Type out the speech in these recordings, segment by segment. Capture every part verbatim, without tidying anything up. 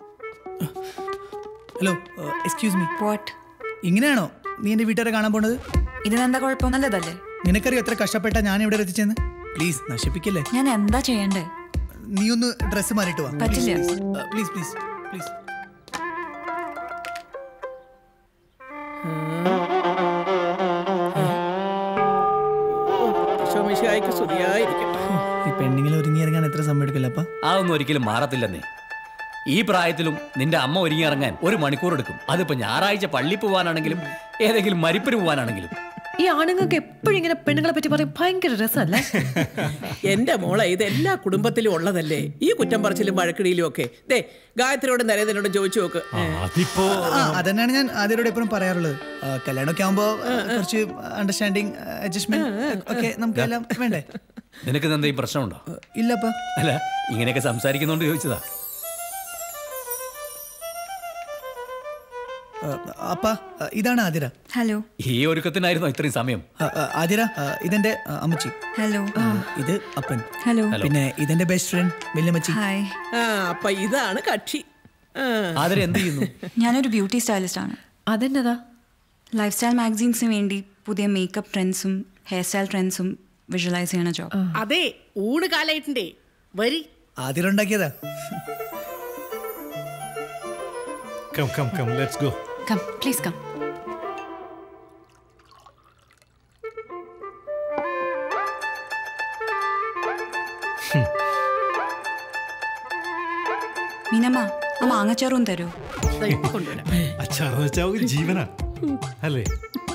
Hello, excuse me. What? ഇങ്ങനെയാണോ നീ എൻ്റെ വീട്ടുകാരെ കാണാൻ പോണത്? ഇതിനെന്താ കുഴപ്പം? നല്ലതല്ലേ? നിനക്കറിയോ എത്ര കഷ്ടപ്പെട്ടാ ഞാൻ ഇവിടെ എത്തിച്ചെന്ന്? പ്ലീസ് നശിപ്പിക്കല്ലേ. ഞാൻ എന്താ ചെയ്യണ്ടേ? നീ ഒന്ന് ഡ്രസ്സ് മാറിയിട്ട് വാ. പറ്റില്ല. Please please please. ഈ പെണ്ണിങ്ങനെ ഒരുങ്ങിയിറങ്ങാൻ എത്ര സമയം എടുക്കില്ല അപ്പ? അതൊന്നും ഒരിക്കലും മാറത്തില്ലെന്നേ. ഈ പ്രായത്തിലും നിന്റെ അമ്മ ഒരുങ്ങിയിറങ്ങാൻ ഒരു മണിക്കൂർ എടുക്കും. അതിപ്പോ ഞായറാഴ്ച പള്ളി പോവാനാണെങ്കിലും ഏതെങ്കിലും മരിപ്പിന് പോവാനാണെങ്കിലും. ഈ ആണുങ്ങൾക്ക് എപ്പോഴും ഇങ്ങനെ പെണ്ണുങ്ങളെ പറ്റി പറയും ഭയങ്കര രസമല്ലേ? എന്റെ മോളെ ഇത് എല്ലാ കുടുംബത്തിലും ഉള്ളതല്ലേ ഈ കുറ്റം പറച്ചിലും വഴക്കിടിയിലും ഒക്കെ. ദേ ഗായത്രിയോടും നരേന്ദ്രനോടും ചോദിച്ചു നോക്ക്. അതന്നെയാണ് ഞാൻ ആദ്യരോട് എപ്പോഴും പറയാറുള്ളത്. കല്യാണമൊക്കെ ആവുമ്പോ കുറച്ച് അണ്ടർസ്റ്റാൻഡിങ് അഡ്ജസ്റ്റ്മെന്റ് ഒക്കെ നമുക്ക് എല്ലാം വേണ്ടേ? നിനക്ക് എന്തെങ്കിലും പ്രശ്നമുണ്ടോ? ഇല്ലപ്പാ. അല്ല, ഇങ്ങനെയൊക്കെ സംസാരിക്കുന്നോണ്ട് ചോദിച്ചതാ. അപ്പ ഇതാണ് ആതിര. ഹലോ. ഈ ഒരുക്കത്തിനായിരുന്നു ഇത്രയും സമയം? ആതിര ഇതെന്റെ അമ്മച്ചി. ഹലോ. ഇത് അപ്പൻ. ഹലോ. പിന്നെ ഇതെന്റെ ബെസ്റ്റ് ഫ്രണ്ട് വല്യമ്മച്ചി. ഹായ്. അപ്പൊ ഇതാണ് കക്ഷി. ആതിര എന്ത് ചെയ്യുന്നു? ഞാനൊരു ബ്യൂട്ടി സ്റ്റൈലിസ്റ്റ് ആണ്. അതെന്നതാ? ലൈഫ് സ്റ്റൈൽ മാഗസീൻസിന് വേണ്ടി പുതിയ മേക്കപ്പ് ട്രെൻഡ്സും ഹെയർ സ്റ്റൈൽ ട്രെൻഡ്സും വിഷ്വലൈസ് ചെയ്യണ ജോബ്. അതെ, ഊണ് കാലായിട്ടുണ്ടേ. വരി. ആതിര ഉണ്ടാക്കിയതാ. Come, come, come. Let's go. Come, please come. Meenamma, ആ മാങ്ങച്ചാറും തരൂ. അച്ചാറെന്ന് വെച്ചാൽ ഒരു ജീവനാ അല്ലേ?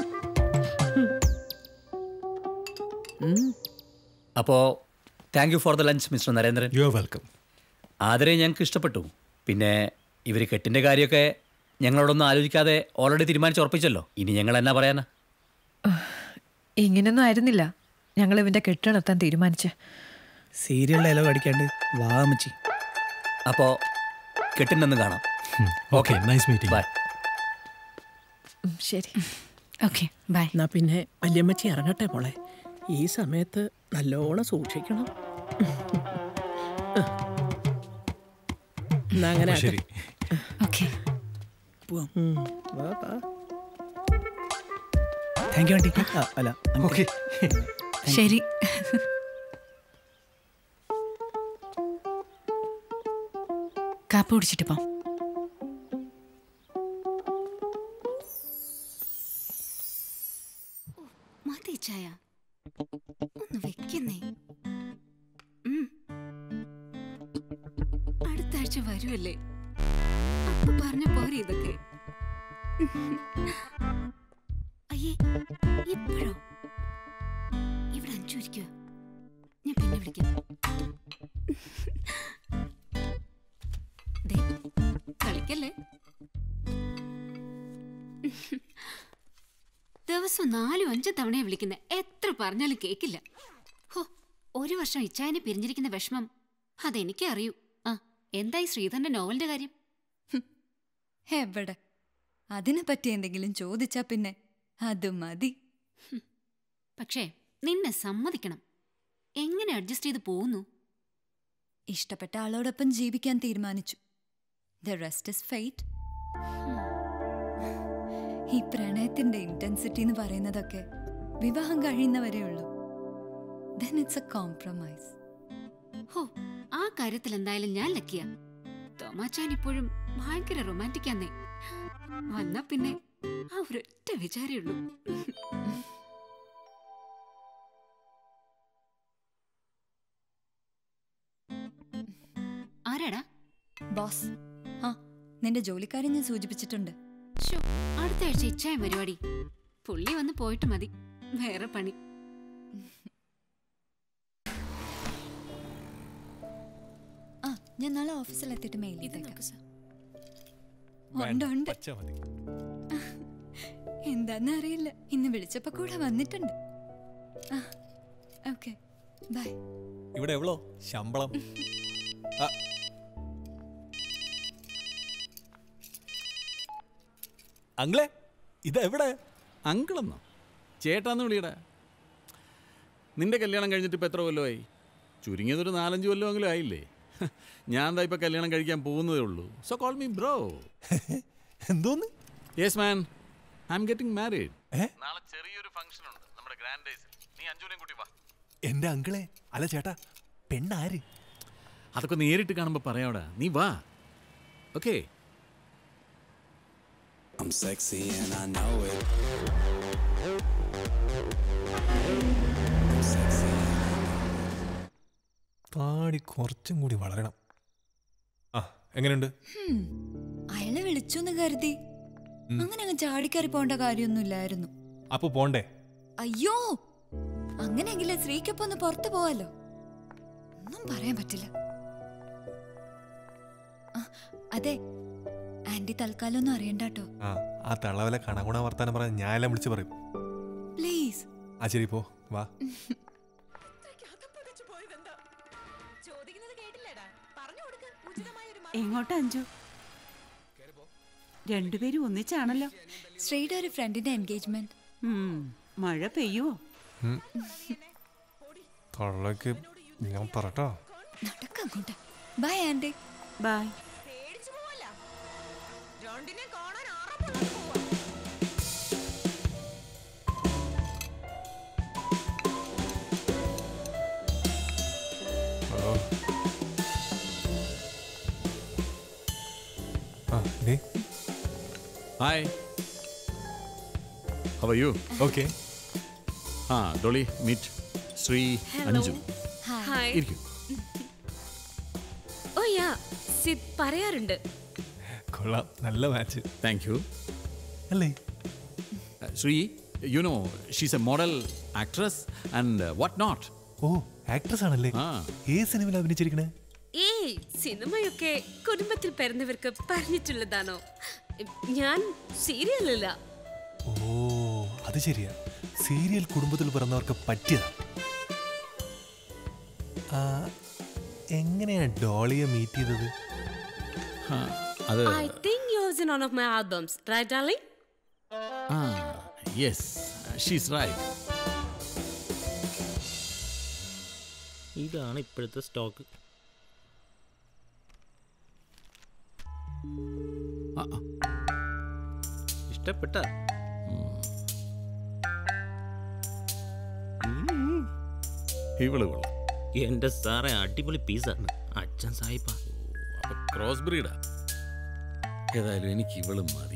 അപ്പോ thank you for the lunch mister Narendran. You are welcome. ആതിരെ ഞങ്ങൾക്ക് ഇഷ്ടപ്പെട്ടു. പിന്നെ ഇവർ കെട്ടിൻ്റെ കാര്യമൊക്കെ ഞങ്ങളോടൊന്നും ആലോചിക്കാതെ ഓൾറെഡി തീരുമാനിച്ച് ഉറപ്പിച്ചല്ലോ. ഇനി ഞങ്ങൾ എന്നാ പറയാനാ? ഇങ്ങനെയൊന്നും ആയിരുന്നില്ല ഞങ്ങൾ ഇവന്റെ കെട്ടിടത്താൻ തീരുമാനിച്ച്. സീരിയൽ ഡയലോഗ് അടിക്കാണ്ട് വാ അമ്മച്ചി. അപ്പോ കെട്ടിനൊന്ന് കാണാം. Okay, nice meeting. ബൈ. ശരി. Okay, bye. എന്നാ പിന്നെ വല്യമ്മച്ചി ഇറങ്ങട്ടെ മോളെ. ഈ സമയത്ത് നല്ലോണം സൂക്ഷിക്കണം. എന്നാ അങ്ങനെ ശരി. ഓക്കെ. Thank you aunty. അല്ല ഓക്കെ, ശരി. കാപ്പി കുടിച്ചിട്ട് പോ. മതി ചായ ഒന്ന് വെക്കുന്നേ. അടുത്ത ആഴ്ച വരുമല്ലേ? അപ്പൊ പറഞ്ഞ പോരെ ഇതൊക്കെ? അയ്യേ, ഇപ്പോഴോ? ഇവിടെ അഞ്ചുരിക്കുക. ഞാൻ പിന്നെ വിളിക്കാം. കളിക്കല്ലേ? ദിവസം നാലും അഞ്ചും തവണയെ വിളിക്കുന്ന. എത്ര പറഞ്ഞാലും കേക്കില്ല. ഹോ, ഒരു വർഷം ഇച്ചായനെ പിരിഞ്ഞിരിക്കുന്ന വിഷമം അതെനിക്കേ അറിയൂ. ആ, എന്തായി ശ്രീധരന്റെ നോവലിന്റെ കാര്യം? എവിടെ? അതിനെ പറ്റി എന്തെങ്കിലും ചോദിച്ചാ പിന്നെ അത് മതി. പക്ഷേ നിന്നെ സമ്മതിക്കണം. എങ്ങനെ അഡ്ജസ്റ്റ് ചെയ്ത് പോകുന്നു? ഇഷ്ടപ്പെട്ട ആളോടൊപ്പം ജീവിക്കാൻ തീരുമാനിച്ചു. The rest is fate. ഈ പ്രണയത്തിന്റെ ഇന്റൻസിറ്റി എന്ന് പറയുന്നതൊക്കെ വിവാഹം കഴിയുന്നവരേ ഉള്ളൂ. Then it's a compromise. ഹോ, ആ കാര്യത്തിൽ എന്തായാലും ഞാൻ ലക്കിയ. തോമാച്ചാൻ ഇപ്പോഴും ഭയങ്കര റൊമാൻറ്റിക്കാന്നേ. വന്നാ പിന്നെ ആ ഒരൊറ്റ വിചാരേ ഉള്ളൂ. ആരാടാ? ബോസ്. ആ, നിന്റെ ജോലിക്കാരെ ഞാൻ സൂചിപ്പിച്ചിട്ടുണ്ട്. അടുത്ത ആഴ്ച ഇച്ഛായ പരിപാടി. പുള്ളി വന്ന് പോയിട്ട് മതി വേറെ പണി. ആ, ഞാൻ നാളെ ഓഫീസിൽ എത്തിയിട്ട് മെയിൽ ചെയ്തേക്കാം. എന്താന്ന് അറിയില്ല, ഇന്ന് വിളിച്ചപ്പോ കൂടെ വന്നിട്ടുണ്ട്. Okay, bye. ഇവിടെ എവളോ ശമ്പളം? അങ്കിളെ, ഇതെവിടെ? അങ്കിളെന്നോ? ചേട്ടാന്ന് വിളിയടാ. നിന്റെ കല്യാണം കഴിഞ്ഞിട്ട് ഇപ്പം എത്ര കൊല്ലമായി? ചുരുങ്ങിയതൊരു നാലഞ്ച് കൊല്ലമെങ്കിലും ആയില്ലേ? ഞാൻ എന്താ ഇപ്പൊ കല്യാണം കഴിക്കാൻ പോകുന്നതേ ഉള്ളൂ. So call me bro. എന്തോന്ന്? Yes man, I am getting married. നാളെ ചെറിയൊരു ഫംഗ്ഷൻ ഉണ്ട് നമ്മുടെ ഗ്രാൻഡ് ഡേയ്സിൽ. നീ അഞ്ജുനെയും കൂട്ടി വാ. എന്റെ അങ്കിളെ. അല്ല ചേട്ടാ, പെണ്ണാര്? അതൊക്കെ നേരിട്ട് കാണുമ്പോ പറയാടാ. നീ വാ. Okay. I'm sexy and I know it. താടി കുറച്ചും കൂടി വളരണം. ആ, എങ്ങനെയുണ്ട്? അയാളെ വിളിച്ചു കരുതി അങ്ങനെ അങ്ങ് ചാടിക്കറി പോണ്ട കാര്യമൊന്നുമില്ലായിരുന്നു. അപ്പൊ പോണ്ടേ? അയ്യോ, അങ്ങനെയെങ്കിലേ സ്ത്രീക്കൊപ്പം ഒന്ന് പുറത്തു പോവാലോ. ഒന്നും പറയാൻ പറ്റില്ല. അതെ, ആന്റി തൽക്കാലം ഒന്നും അറിയണ്ടോ. ആ ആ തള്ളവല കണകുണ വർത്താനം പറയാൻ ഞാൻ എല്ലാം വിളിച്ചു പറയും. പ്ലീസ്. ആ ശരി, പോ വാ. എങ്ങോട്ടാ അഞ്ജു? രണ്ടുപേരും ഒന്നിച്ചാണല്ലോ. ശ്രീയുടെ ഒരു ഫ്രണ്ടിന്റെ എൻഗേജ്മെന്റ്. മഴ പെയ്യുവോ? തള്ളക്ക് ഞാൻ പറട്ടോ. നടക്കങ്ങോട്ട്. Bye aunty. Bye. Hi. How are you? Okay. Ah, Dolly, meet Sri Anju. Hi. ഇരിക്കൂ. Oh yeah, സിദ് പറയാറുണ്ട്. കൊള്ളാം, നല്ല മാച്ച്. Thank you. അല്ലേ? Uh, Sri, you know, she's a model, actress and uh, what not. ഓ, actress ആണല്ലേ? ഏത് സിനിമയിൽ അഭിനയിച്ചിരിക്കണേ? ഏയ്, സിനിമയൊക്കെ കുടുംബത്തിൽ പിറന്നവർക്ക് പറഞ്ഞിട്ടുള്ളതാണോ? ഞാൻ സീരിയലല്ല. ഓ, അത് ശരിയാ. സീരിയൽ കുടുംബത്തിൽ പിറന്നവർക്ക് പറ്റിയതാ. എങ്ങനെയാ ഡോളിയെ മീറ്റ് ചെയ്തത്? I think yours in one of my albums, right darling? Ah, yes, she's right. ഇതാണ് ഇപ്പോഴത്തെ സ്റ്റോക്ക്. ഇഷ്ടപ്പെട്ട എന്റെ സാറേ, അടിപൊളി പീസാണ്. അച്ഛൻ സായിപ്പാ. ക്രോസ് ബ്രീഡാ. ഏതായാലും എനിക്ക് ഇവളും മതി.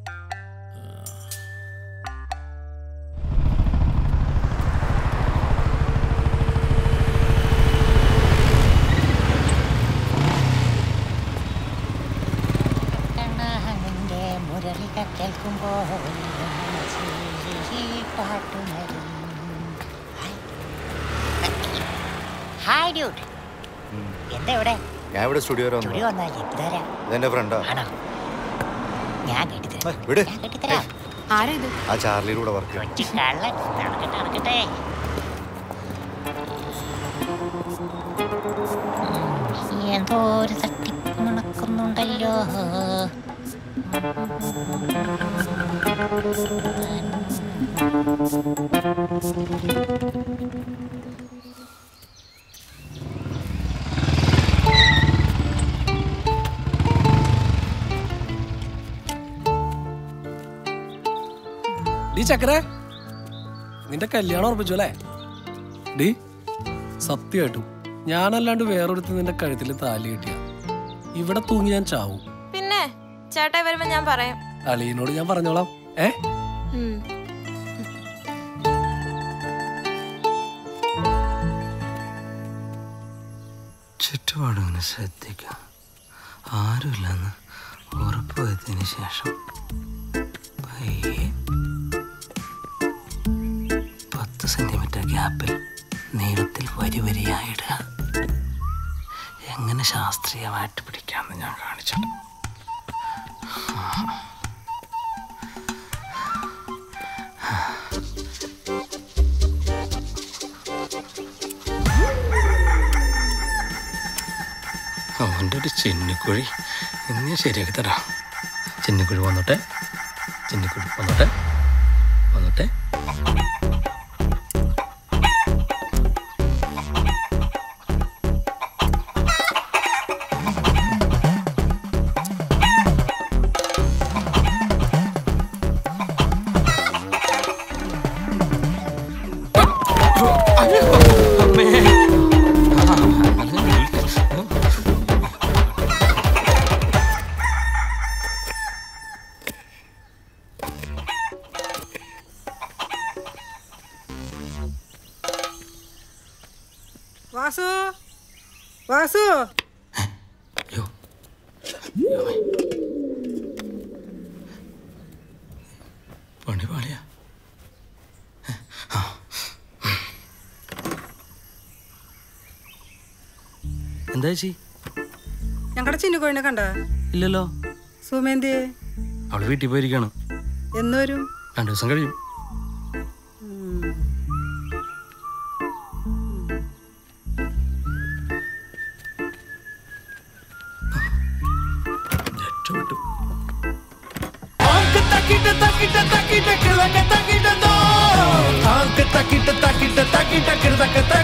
Hi dude. എന്താ ഇവിടെ? ഞാൻ ഇവിടെ സ്റ്റുഡിയോ വരെ സ്റ്റുഡിയോ വന്നാ ഇതാരാ? ഇതെന്റെ ഫ്രണ്ടാ. ആണോ? ഞാൻ കെട്ടിത്തരാം. വിട്. ഞാൻ കെട്ടിത്തരാം. ആരാ ഇത്? ആ ചാർലിയിലൂടെ വർക്ക് ചെയ്യും. കൊച്ചു കള്ളൻ. നടക്കട്ടെ നടക്കട്ടെ. എന്തോ ഒരു തട്ടിപ്പ് നടക്കുന്നുണ്ടല്ലോ. ഡി ചക്കരെ, നിന്റെ കല്യാണം ഉറപ്പിച്ചു അല്ലേ? ഡി, സത്യമായിട്ടും ഞാനല്ലാണ്ട് വേറൊരുത്ത് നിന്റെ കഴുത്തിൽ താലി കിട്ടിയ ഇവിടെ തൂങ്ങി ഞാൻ ചാവും. പിന്നെ ചേട്ടായി വരുമ്പോ ഞാൻ പറയാം. അളിയനോട് ഞാൻ പറഞ്ഞോളാം. ഏ ചുറ്റുപാടും ശ്രദ്ധിക്കാം. ആരുമില്ലെന്ന് ഉറപ്പ് വരുത്തിയതിന് ശേഷം പയ്യെ പത്ത് സെന്റിമീറ്റർ ഗ്യാപ്പിൽ നീളത്തിൽ വരി വരിയായിടുക. എങ്ങനെ ശാസ്ത്രീയമായിട്ട് പിടിക്കാമെന്ന് ഞാൻ കാണിച്ചിട്ടുണ്ട്. അവൻ്റെ ഒരു ചിന്നിക്കുഴി ഇന്ന് ശരിയാക്കി തരാം. ചിന്നിക്കുഴി വന്നോട്ടെ, ചിന്നിക്കുഴി വന്നോട്ടെ, വന്നോട്ടെ. വാസു പണി പാളിയാ. എന്താ ചേച്ചി? ഞങ്ങളുടെ ചിന്നുകോഴിനെ കണ്ട? ഇല്ലല്ലോ. സുമേന്തി അവള് വീട്ടിൽ പോയിരിക്കാണ്. എന്ന് വരും? രണ്ടു ദിവസം കഴിയും. Taquita, taquita, taquita, taquita,